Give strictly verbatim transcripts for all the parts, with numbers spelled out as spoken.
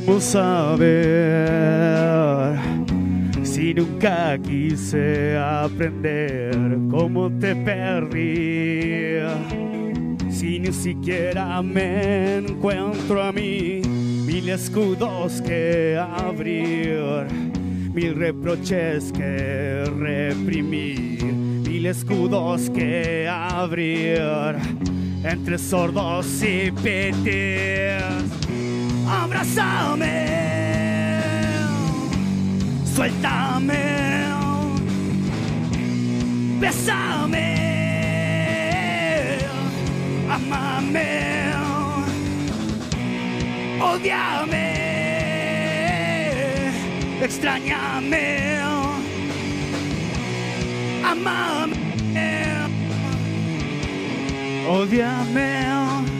¿Cómo saber si nunca quise aprender cómo te perdí? Si ni siquiera me encuentro a mí, mil escudos que abrir, mil reproches que reprimir, mil escudos que abrir entre sordos y pitidos. Abrázame, suéltame, bésame, amame, odiame, extrañame, amame, odiame.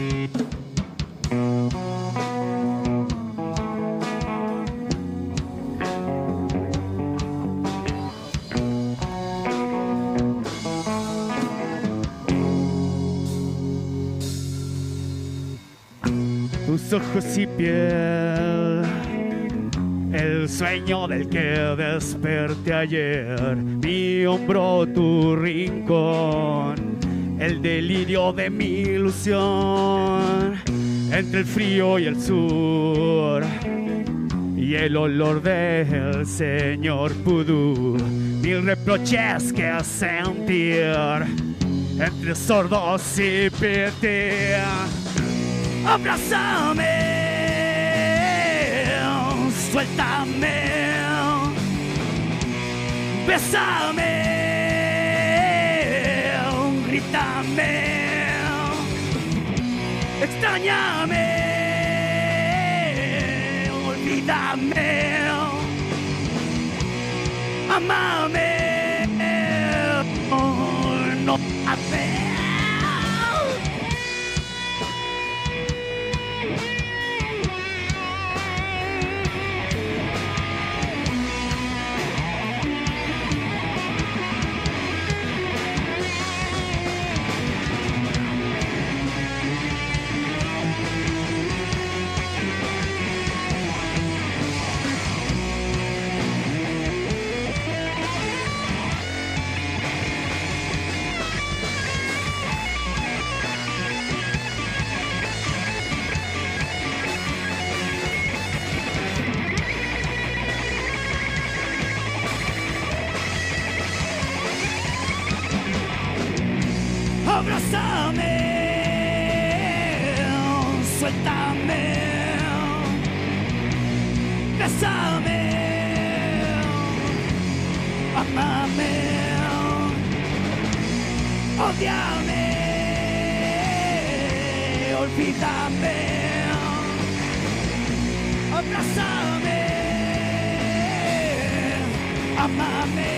Tus ojos y piel, el sueño del que desperté ayer, mi hombro, tu rincón, el delirio de mi ilusión, entre el frío y el sur, y el olor del señor Pudú, mil reproches que sentir, entre sordos y pitidos. Abrázame, suéltame, bésame, grítame, extrañame, olvídame, amame, no amé. Abrázame, suéltame, bésame, amame, odiame, olvídame, abrázame, amame.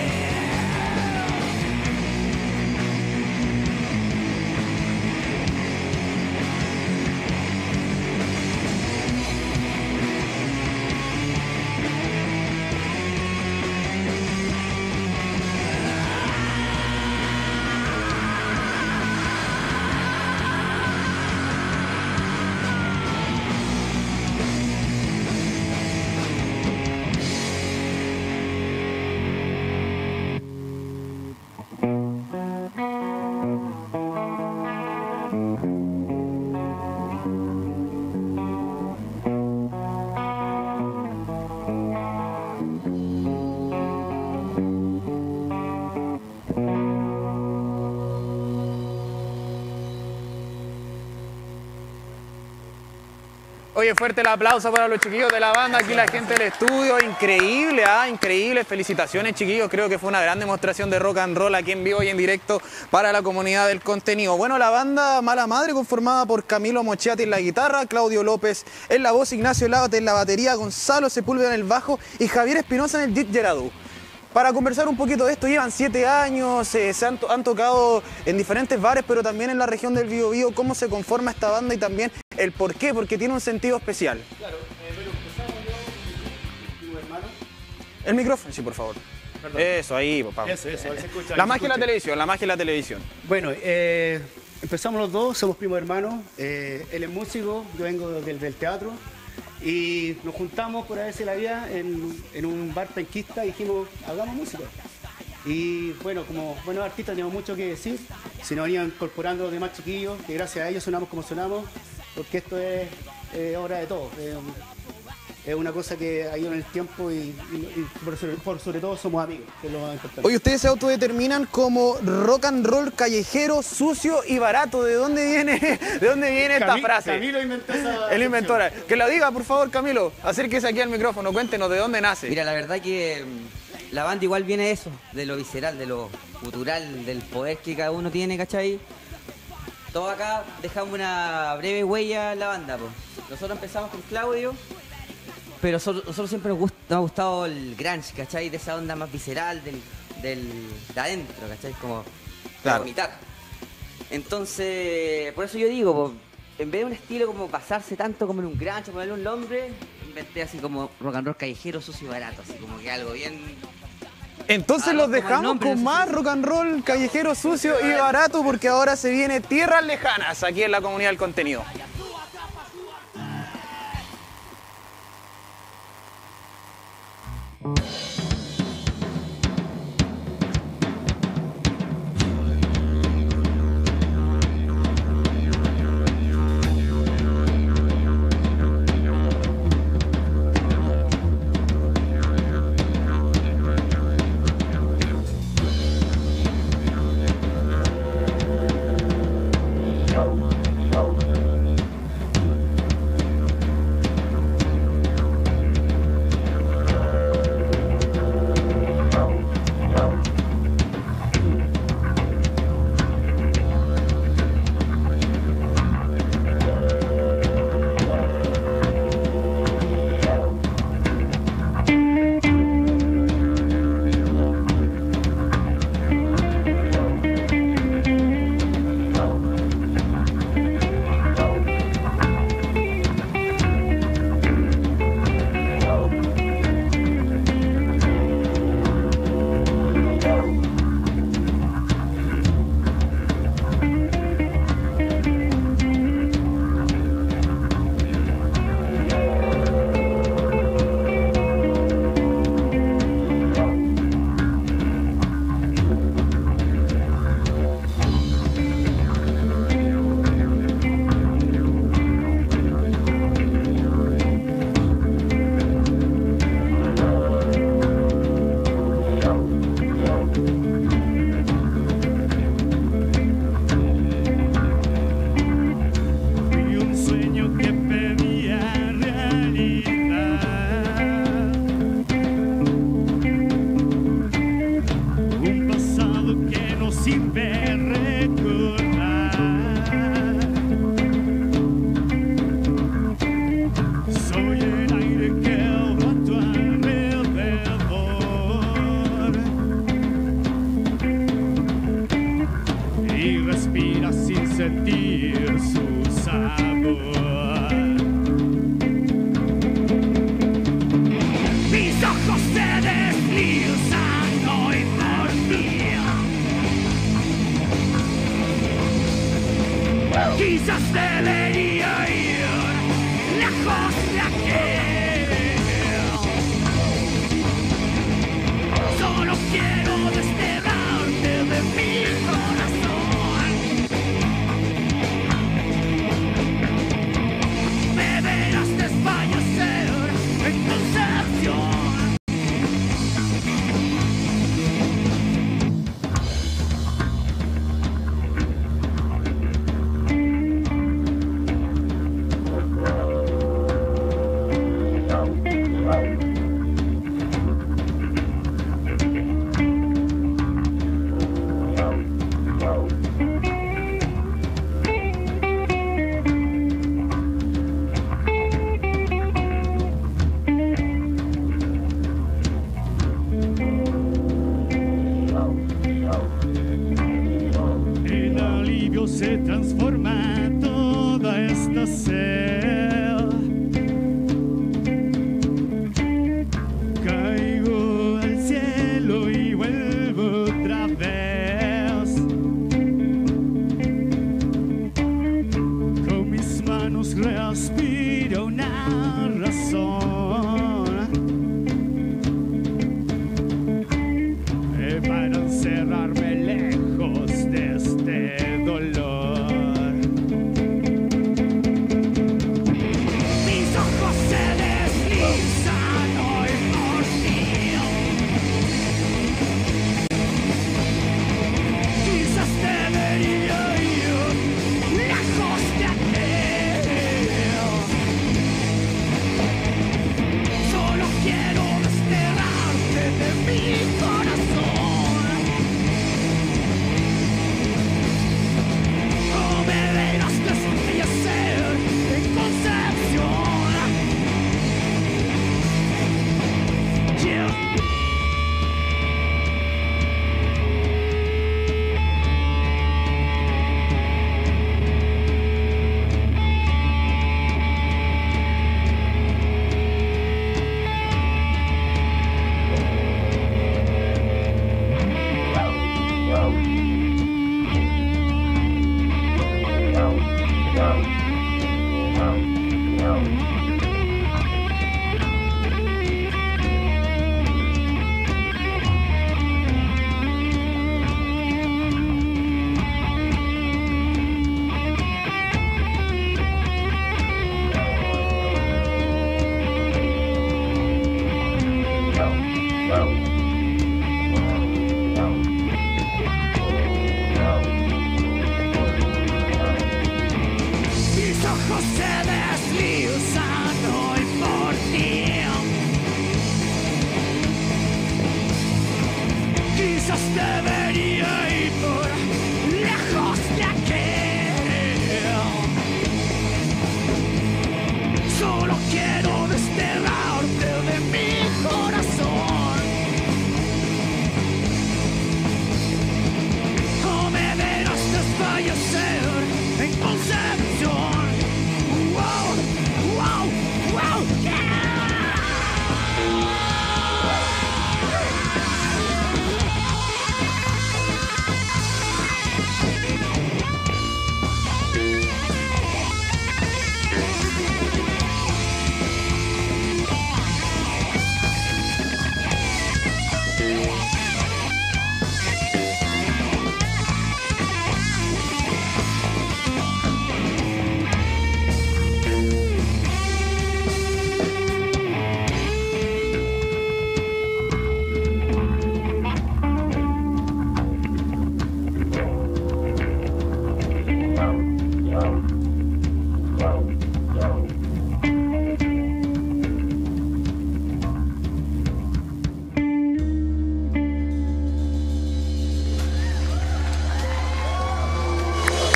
Oye, fuerte el aplauso para los chiquillos de la banda, aquí la gente del estudio, increíble, ¿ah? Increíble, felicitaciones chiquillos, creo que fue una gran demostración de rock and roll aquí en vivo y en directo para la comunidad del contenido. Bueno, la banda Mala Madre, conformada por Camilo Mochiati en la guitarra, Claudio López en la voz, Ignacio Lávate en la batería, Gonzalo Sepúlveda en el bajo y Javier Espinosa en el didgeridoo. Para conversar un poquito de esto, llevan siete años, eh, se han, to han tocado en diferentes bares, pero también en la región del Biobío. ¿Cómo se conforma esta banda y también el por qué? Porque tiene un sentido especial. Claro, eh, pero empezamos yo, tu hermano. El micrófono, sí, por favor. Perdón. Eso, ahí, papá. Eso, eso, se escucha. La magia de la televisión, la magia de la televisión. Bueno, eh, empezamos los dos, somos primos hermanos. Eh, él es músico, yo vengo del, del teatro. Y nos juntamos por A veces la vida en, en un bar penquista y dijimos, hagamos música. Y bueno, como buenos artistas teníamos mucho que decir, se nos venían incorporando los demás chiquillos, que gracias a ellos sonamos como sonamos, porque esto es eh, obra de todos. Eh, es una cosa que ha ido en el tiempo y, y, y por, sobre, por sobre todo somos amigos, que es lo más importante. Oye, ustedes se autodeterminan como rock and roll callejero, sucio y barato. ¿De dónde viene, de dónde viene esta Cami- frase? Camilo inventó esa El inventor. Que lo diga, por favor, Camilo. Acérquese aquí al micrófono, cuéntenos de dónde nace. Mira, la verdad que mm, la banda igual viene de eso, de lo visceral, de lo cultural, del poder que cada uno tiene, ¿cachai? Todos acá dejamos una breve huella en la banda, pues. Nosotros empezamos con Claudio, pero so- nosotros siempre nos, gust- nos ha gustado el grunge, ¿cachai? De esa onda más visceral, del, del, de adentro, ¿cachai? Como Claro. de vomitar. Entonces, por eso yo digo, po, en vez de un estilo como pasarse tanto como en un grunge, ponerle un nombre, inventé así como rock and roll callejero, sucio y barato, así como que algo bien... Entonces Ah, no, los como el dejamos nombre, con no sé más si- rock and roll callejero, sucio y barato, porque ahora se viene Tierras Lejanas aquí en la comunidad del contenido. Y un sueño que pedía realidad, un pasado que no sirve recordar. Soy el aire que va a tu alrededor y respira sin sentir su sabor. Mis ojos se deslizan hoy por ti. Quizás debería ir lejos de aquí. Solo quiero desterrarte de mi corazón. Me verás desfallecer en concepción. En alivio se transforma toda esta sed. Caigo al cielo y vuelvo otra vez. Con mis manos respiro una razón.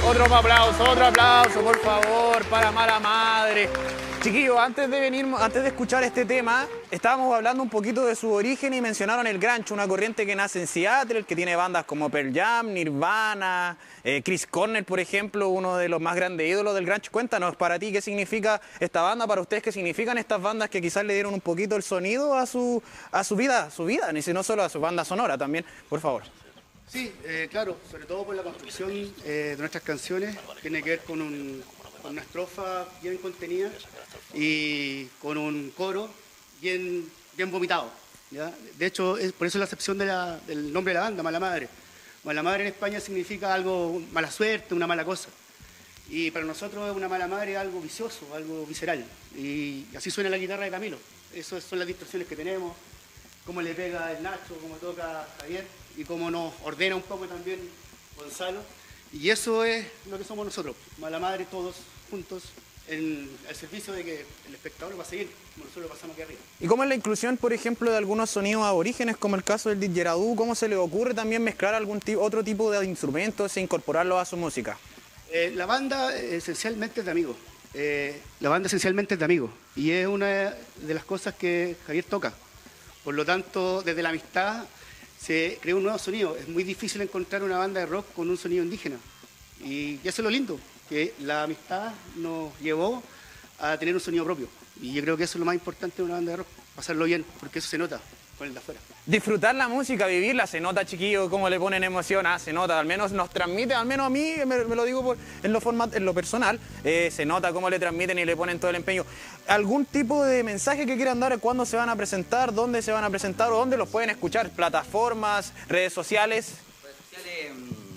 Otro aplauso, otro aplauso, por favor, para Mala Madre. Chiquillos, antes de venir, antes de escuchar este tema, estábamos hablando un poquito de su origen y mencionaron el grunge, una corriente que nace en Seattle, que tiene bandas como Pearl Jam, Nirvana, eh, Chris Cornell, por ejemplo, uno de los más grandes ídolos del grunge. Cuéntanos, para ti, ¿qué significa esta banda? Para ustedes, ¿qué significan estas bandas que quizás le dieron un poquito el sonido a su, a su vida, a su vida, ni si no solo a su banda sonora también? Por favor. Sí, eh, claro, sobre todo por la construcción eh, de nuestras canciones, tiene que ver con, un, con una estrofa bien contenida y con un coro bien, bien vomitado, ¿ya? De hecho, es, por eso la excepción de la, del nombre de la banda, Mala Madre. Mala Madre en España significa algo, mala suerte, una mala cosa. Y para nosotros una mala madre es algo vicioso, algo visceral. Y así suena la guitarra de Camilo. Esas son las distorsiones que tenemos, cómo le pega el Nacho, cómo toca Javier y cómo nos ordena un poco también Gonzalo. Y eso es lo que somos nosotros, Mala Madre, todos juntos, en el servicio de que el espectador va a seguir, como nosotros lo pasamos aquí arriba. ¿Y cómo es la inclusión, por ejemplo, de algunos sonidos aborígenes, como el caso del didgeridoo? ¿Cómo se le ocurre también mezclar algún otro tipo de instrumentos e incorporarlos a su música? Eh, la banda esencialmente es de amigos. Eh, la banda esencialmente es de amigos. Y es una de las cosas que Javier toca. Por lo tanto, desde la amistad se creó un nuevo sonido. Es muy difícil encontrar una banda de rock con un sonido indígena. Y eso es lo lindo, que la amistad nos llevó a tener un sonido propio. Y yo creo que eso es lo más importante de una banda de rock, pasarlo bien, porque eso se nota con el de afuera. Disfrutar la música, vivirla, se nota, chiquillo, cómo le ponen emoción, ah, se nota, al menos nos transmite, al menos a mí, me, me lo digo por, en, lo format, en lo personal, eh, se nota cómo le transmiten y le ponen todo el empeño. ¿Algún tipo de mensaje que quieran dar? ¿Cuándo se van a presentar? ¿Dónde se van a presentar? ¿O dónde los pueden escuchar? ¿Plataformas? ¿Redes sociales? Redes sociales,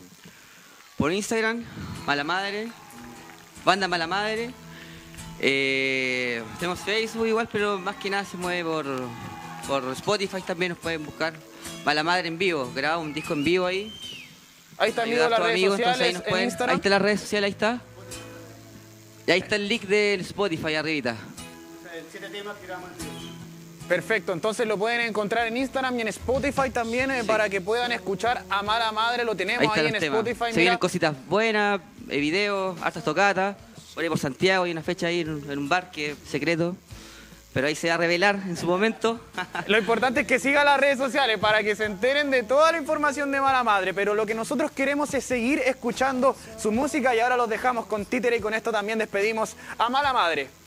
por Instagram, Mala Madre, Banda Mala Madre. Eh, tenemos Facebook igual, pero más que nada se mueve por, por Spotify, también nos pueden buscar. Mala Madre en vivo, graba un disco en vivo ahí. Ahí está, amigo, las redes amigos, sociales, ahí, nos pueden, en Instagram. ahí está las redes sociales, ahí está. Y ahí está el link del Spotify arribita. El siete temas que grabamos en vivo. Perfecto, entonces lo pueden encontrar en Instagram y en Spotify también, eh, sí, para que puedan escuchar a Mala Madre, lo tenemos ahí, ahí en temas. Spotify. Se vienen cositas buenas, eh, videos, hartas tocatas. Por ahí por Santiago hay una fecha ahí en un, en un bar que es secreto, pero ahí se va a revelar en su momento. Lo importante es que sigan las redes sociales para que se enteren de toda la información de Mala Madre, pero lo que nosotros queremos es seguir escuchando su música y ahora los dejamos con Títere y con esto también despedimos a Mala Madre.